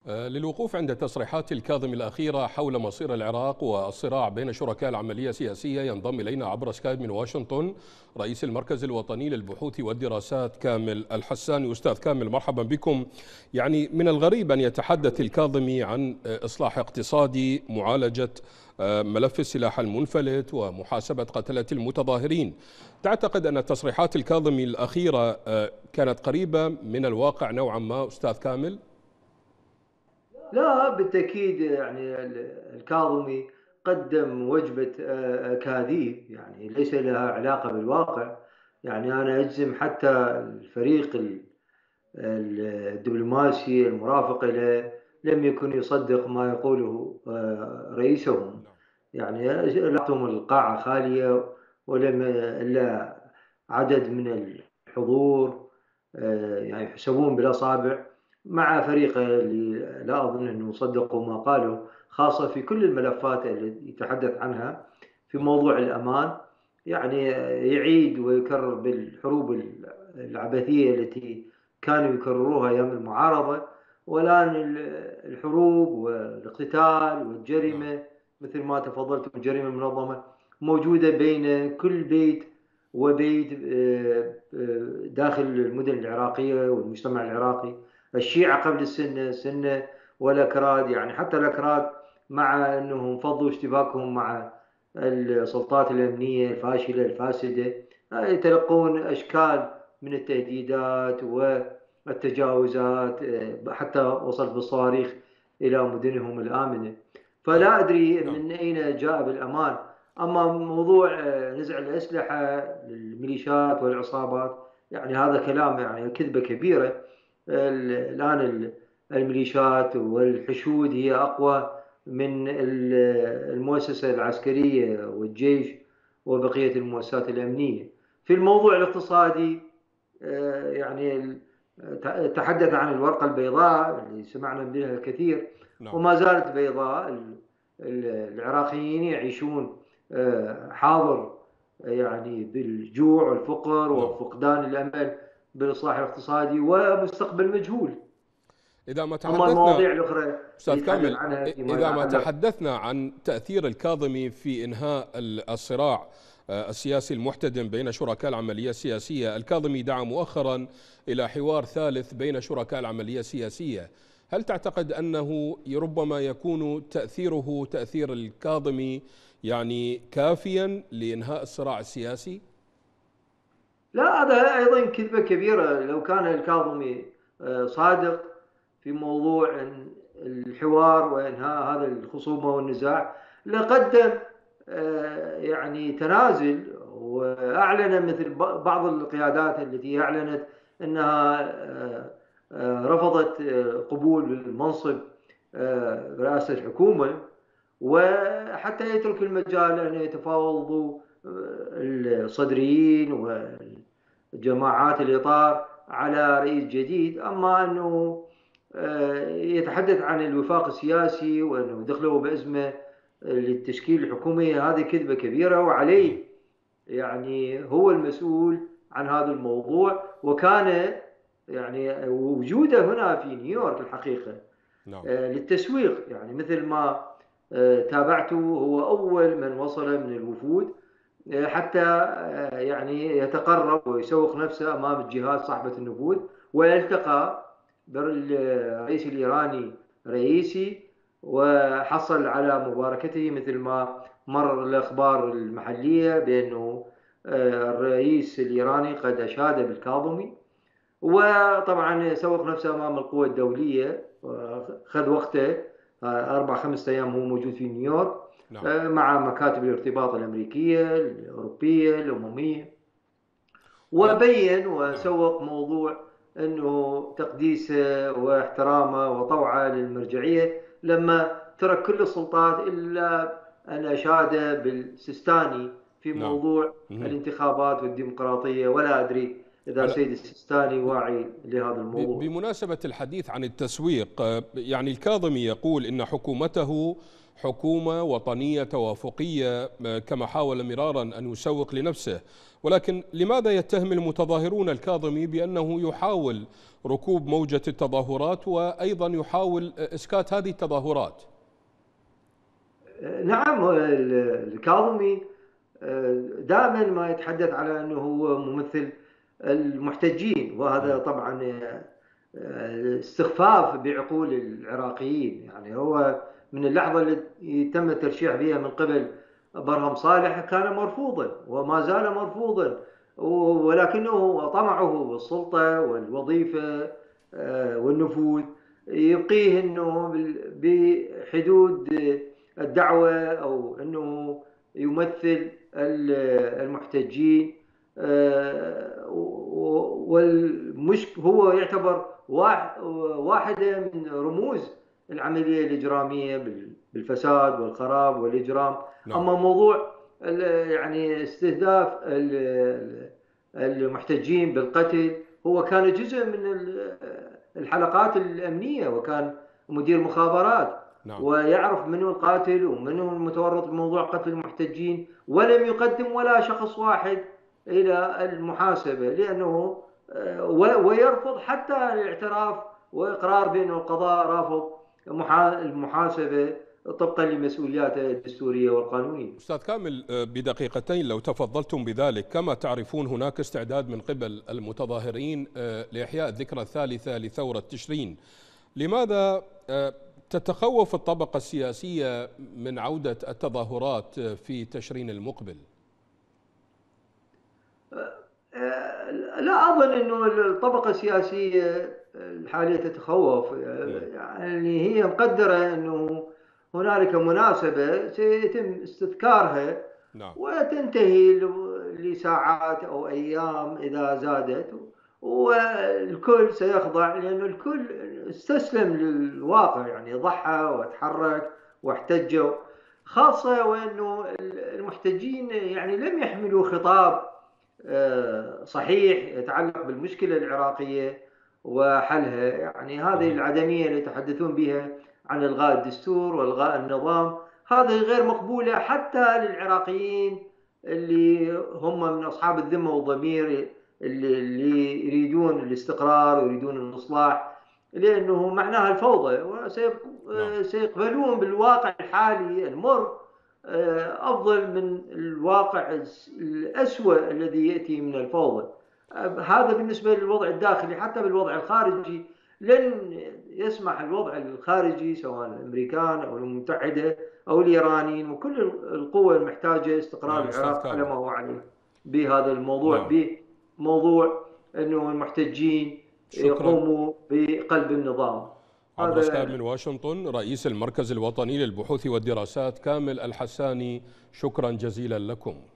للوقوف عند تصريحات الكاظمي الأخيرة حول مصير العراق والصراع بين شركاء العملية السياسية، ينضم إلينا عبر سكايب من واشنطن رئيس المركز الوطني للبحوث والدراسات كامل الحساني. أستاذ كامل، مرحبا بكم. يعني من الغريب أن يتحدث الكاظمي عن إصلاح اقتصادي، معالجة ملف السلاح المنفلت ومحاسبة قتلة المتظاهرين. تعتقد أن تصريحات الكاظمي الأخيرة كانت قريبة من الواقع نوعا ما أستاذ كامل؟ لا بالتأكيد، يعني الكاظمي قدم وجبة أكاذيب، يعني ليس لها علاقة بالواقع. يعني أنا أجزم حتى الفريق الدبلوماسي المرافق له لم يكن يصدق ما يقوله رئيسهم. يعني لقتهم القاعة خالية، ولم إلا عدد من الحضور يعني يحسبون بالأصابع، مع فريقه اللي لا أظن أنه صدقوا ما قالوا، خاصة في كل الملفات اللي يتحدث عنها في نعم. موضوع الأمان. يعني يعيد ويكرر بالحروب العبثية التي كانوا يكرروها أيام المعارضة، والآن الحروب والاقتتال نعم. والجريمة مثل ما تفضلت، الجريمة المنظمة موجودة بين كل بيت وبيت داخل المدن العراقية والمجتمع العراقي. الشيعة قبل السنة والأكراد، يعني حتى الأكراد مع أنهم فضوا اشتباكهم مع السلطات الأمنية الفاشلة الفاسدة يتلقون أشكال من التهديدات والتجاوزات، حتى وصلت بالصواريخ إلى مدنهم الآمنة. فلا أدري نعم. من أين جاء بالأمان. أما موضوع نزع الأسلحة للميليشيات والعصابات، يعني هذا كلام، يعني كذبة كبيرة. الآن الميليشيات والحشود هي أقوى من المؤسسة العسكرية والجيش وبقية المؤسسات الأمنية. في الموضوع الاقتصادي يعني تحدث عن الورقة البيضاء اللي سمعنا بها الكثير، نعم. وما زالت بيضاء. العراقيين يعيشون حاضر يعني بالجوع والفقر نعم. وفقدان الأمل بالإصلاح الاقتصادي، ومستقبل مجهول. إذا ما أما تحدثنا المواضيع الأخرى أستاذ اللي يتحدث كامل، عنها فيما إذا ما يتعلق. تحدثنا عن تأثير الكاظمي في إنهاء الصراع السياسي المحتدم بين شركاء العملية السياسية، الكاظمي دعا مؤخرا إلى حوار ثالث بين شركاء العملية السياسية. هل تعتقد أنه ربما يكون تأثيره تأثير الكاظمي يعني كافيا لإنهاء الصراع السياسي؟ لا، هذا أيضا كذبة كبيرة. لو كان الكاظمي صادق في موضوع الحوار وإنهاء هذا الخصومة والنزاع، لقدم يعني تنازل، وأعلن مثل بعض القيادات التي أعلنت أنها رفضت قبول المنصب رئاسة الحكومة، وحتى يترك المجال أن يتفاوضوا الصدريين وجماعات الإطار على رئيس جديد. أما أنه يتحدث عن الوفاق السياسي وأنه دخلوا بأزمة للتشكيل الحكومي، هذه كذبة كبيرة، نعم. وعليه يعني هو المسؤول عن هذا الموضوع. وكان يعني وجوده هنا في نيويورك الحقيقة نعم. للتسويق، يعني مثل ما تابعته، هو أول من وصل من الوفود حتى يعني يتقرب ويسوق نفسه أمام الجهات صاحبة النفوذ، والتقى بالرئيس الإيراني رئيسي وحصل على مباركته، مثل ما مر الأخبار المحلية بأنه الرئيس الإيراني قد أشاد بالكاظمي. وطبعا سوق نفسه امام القوى الدوليه، خذ وقته 4 5 ايام هو موجود في نيويورك نعم. مع مكاتب الارتباط الامريكيه الاوروبيه الامميه، أه، وبين نعم. وسوق موضوع انه تقديسه واحترامه وطوعه للمرجعيه، لما ترك كل السلطات الا ان اشاد بالسيستاني في نعم. موضوع مهم. الانتخابات والديمقراطيه. ولا ادري اذا على سيد السيستاني واعي لهذا الموضوع. بمناسبة الحديث عن التسويق، يعني الكاظمي يقول إن حكومته حكومة وطنية توافقية كما حاول مرارا أن يسوق لنفسه، ولكن لماذا يتهم المتظاهرون الكاظمي بأنه يحاول ركوب موجة التظاهرات وأيضا يحاول إسكات هذه التظاهرات؟ نعم، الكاظمي دائما ما يتحدث على أنه هو ممثل المحتجين، وهذا طبعا استخفاف بعقول العراقيين. يعني هو من اللحظة التي تم الترشيح بها من قبل برهم صالح كان مرفوضا وما زال مرفوضا، ولكنه طمعه بالسلطة والوظيفة والنفوذ يبقيه أنه بحدود الدعوة أو أنه يمثل المحتجين. هو يعتبر واحدة من رموز العملية الإجرامية بالفساد والخراب والإجرام. نعم. أما موضوع يعني استهداف المحتجين بالقتل، هو كان جزء من الحلقات الأمنية، وكان مدير مخابرات. نعم. ويعرف منه القاتل ومنه المتورط بموضوع قتل المحتجين، ولم يقدم ولا شخص واحد إلى المحاسبة، لأنه ويرفض حتى الاعتراف وإقرار بأن القضاء رافض المحاسبة طبقا لمسؤولياته الدستورية والقانونية. أستاذ كامل، بدقيقتين لو تفضلتم بذلك، كما تعرفون هناك استعداد من قبل المتظاهرين لإحياء الذكرى الثالثة لثورة تشرين. لماذا تتخوف الطبقة السياسية من عودة التظاهرات في تشرين المقبل؟ لا أظن أنه الطبقة السياسية الحالية تتخوف. يعني هي مقدرة أنه هنالك مناسبة سيتم استذكارها. نعم. وتنتهي لساعات أو أيام إذا زادت، والكل سيخضع، لأن الكل استسلم للواقع. يعني ضحى وتحرك واحتجوا، خاصة وأنه المحتجين يعني لم يحملوا خطاب صحيح يتعلق بالمشكلة العراقية وحلها. يعني هذه العدمية اللي يتحدثون بها عن إلغاء الدستور وإلغاء النظام، هذه غير مقبولة حتى للعراقيين اللي هم من أصحاب الذمة والضمير، اللي يريدون الاستقرار ويريدون الإصلاح، لأنه معناها الفوضى، وسيقبلون بالواقع الحالي المر أفضل من الواقع الأسوأ الذي يأتي من الفوضى. هذا بالنسبة للوضع الداخلي. حتى بالوضع الخارجي لن يسمح الوضع الخارجي سواء الأمريكان أو المتحدة أو الإيرانيين وكل القوى المحتاجة استقرار العراق على ما هو عليه بهذا الموضوع. بموضوع أنه المحتجين يقوموا بقلب النظام. عبر سكايب من واشنطن رئيس المركز الوطني للبحوث والدراسات كامل الحساني، شكرا جزيلا لكم.